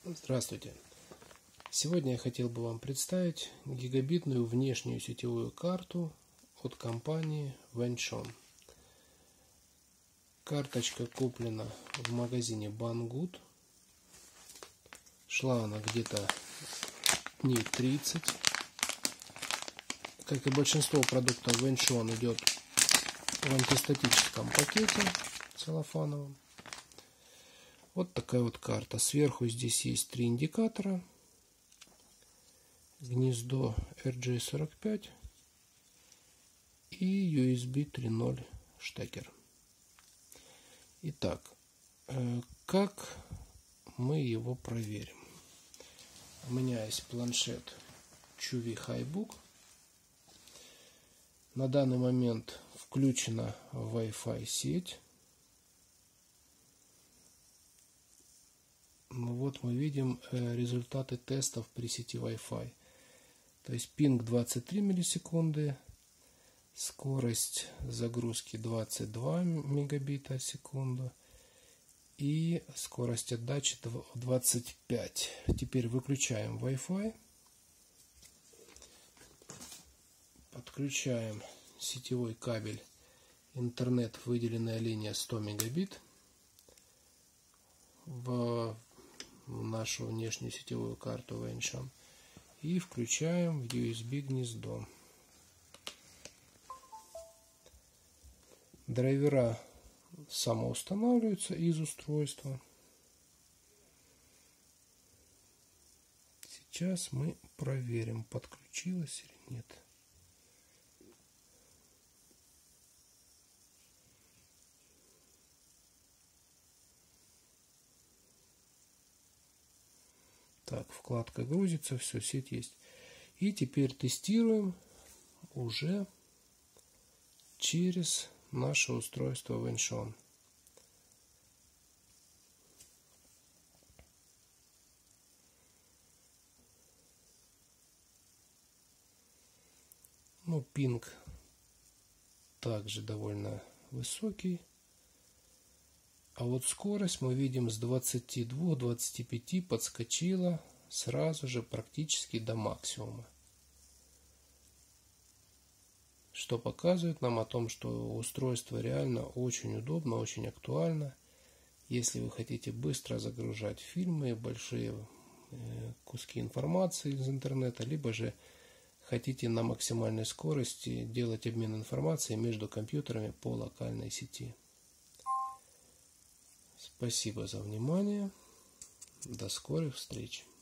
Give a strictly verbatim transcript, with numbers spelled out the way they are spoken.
Здравствуйте! Сегодня я хотел бы вам представить гигабитную внешнюю сетевую карту от компании Wenshan. Карточка куплена в магазине Banggood. Шла она где-то дней тридцать. Как и большинство продуктов Wenshan, идет в антистатическом пакете целлофановом. Вот такая вот карта. Сверху здесь есть три индикатора. Гнездо эр джей сорок пять и ю эс би три ноль штекер. Итак, как мы его проверим? У меня есть планшет Chuwi Highbook. На данный момент включена Wi-Fi сеть. Вот мы видим результаты тестов при сети Wi-Fi. То есть пинг двадцать три миллисекунды, скорость загрузки двадцать два мегабита в секунду и скорость отдачи двадцать пять. Теперь выключаем Wi-Fi, подключаем сетевой кабель интернет, выделенная линия сто мегабит в нашу внешнюю сетевую карту Wenshan и включаем в ю эс би гнездо. Драйвера самоустанавливаются из устройства. Сейчас мы проверим, подключилось или нет. Так, вкладка грузится, все, сеть есть. И теперь тестируем уже через наше устройство Wenshan. Ну, пинг также довольно высокий. А вот скорость мы видим с двадцати двух — двадцати пяти подскочила сразу же практически до максимума. Что показывает нам о том, что устройство реально очень удобно, очень актуально. Если вы хотите быстро загружать фильмы, большие куски информации из интернета, либо же хотите на максимальной скорости делать обмен информацией между компьютерами по локальной сети. Спасибо за внимание. До скорых встреч.